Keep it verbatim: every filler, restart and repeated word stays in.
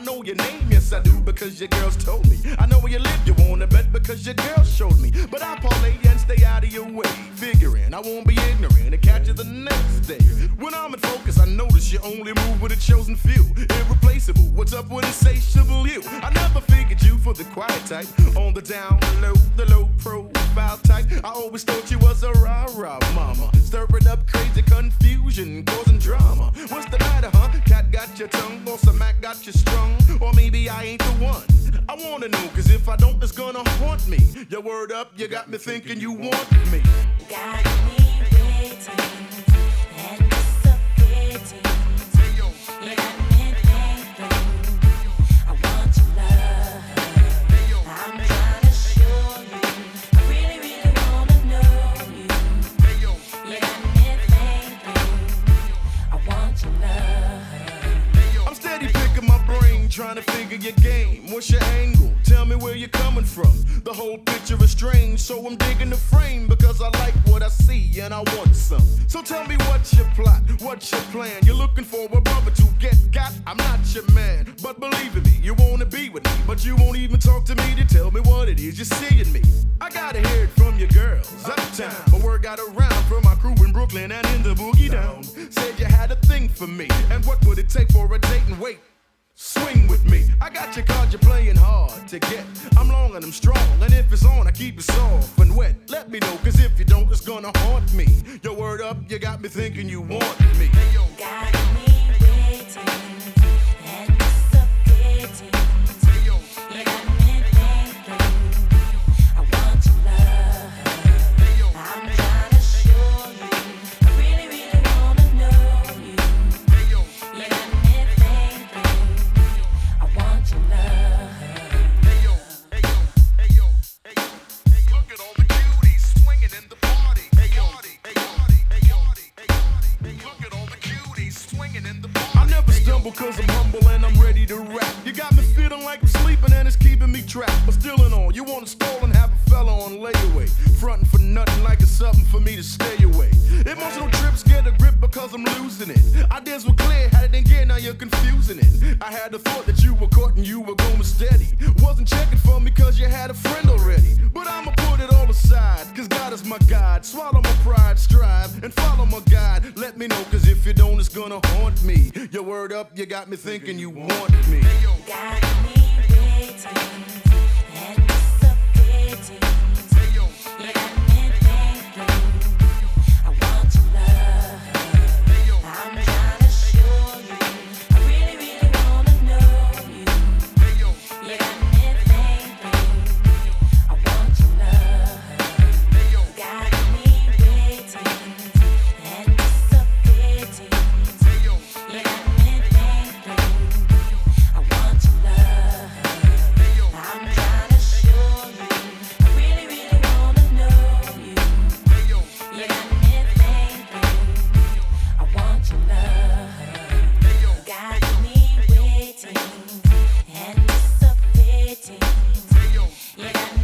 know your name, yes I do, because your girls told me. I know where you live, you wanna bet, because your girls showed me. But I parlay and stay out of your way, figuring I won't be ignorant and catch you the next day. When I'm in focus, I notice you only move with a chosen few. Irreplaceable, what's up with insatiable you? I never figured you for the quiet type, on the down low, the low profile type. I always thought you was a rah-rah mama, stirring up crazy confusion, causing drama. What's the matter, huh? Cat got your tongue, or some Mac got you strung, or maybe I ain't the one. I wanna know, cause if I don't, it's gonna haunt me. Your word up, you got me thinking you want me. Got me waiting, and it's a pity. You got me thinking, I want your love. I'm trying to show you, I really, really wanna know you. You got me thinking, I want your love. I'm steady picking my brain, trying to figure your game. What's your angle? Tell me where you're coming from. The whole picture is strange, so I'm digging the frame, because I like what I see and I want some. So tell me what's your plot, what's your plan? You're looking for a brother to get got, I'm not your man. But believe in me, you wanna be with me, but you won't even talk to me to tell me what it is you're seeing me. I gotta hear it from your girls, uptown. My word got around from my crew in Brooklyn and in the boogie down. Said you had a thing for me, and what would it take for a date and wait? Swing with me. I got your card, you're playing hard to get. I'm long and I'm strong, and if it's on, I keep it soft and wet. Let me know, cause if you don't, it's gonna haunt me. Your word up, you got me thinking you want me. Got me waiting, and it's a pity. You got me thinking, I want your love. I'm trying to show you, I really, really wanna know you. You got me thinking, I want your love. Look at all the cuties swinging in the party. Look at all the cuties swinging in the party. I never stumble cause I'm humble and I'm ready to rap. You got me feeling like I'm sleeping and it's keeping me trapped. But still in on, you wanna stall and have a fella on layaway, frontin' for nothing like it's something for me to stay away. Emotional trips get a grip because I'm losing it. Ideas were clear, had it in gear, now you're confusing it. I had the thought that you were caught and you were going steady. Wasn't checking for me cause you had a friend already. But I'ma put it all aside, cause God is my guide. Swallow my pride, strive, and follow my guide. Let me know, cause if you don't, it's gonna haunt me. Your word up, you got me thinking you want me. Got me waiting, and it's a pity. You got me thinking, I want your love. I'm trying to show you, I really, really wanna know you. You got me thinking, I want your love. Got me waiting, and it's a pity. You got me thinking, I want your love. I'm trying to show you, I really, really wanna know you. You got me thinking, I want your love. Got me waiting, and it's a pity. You got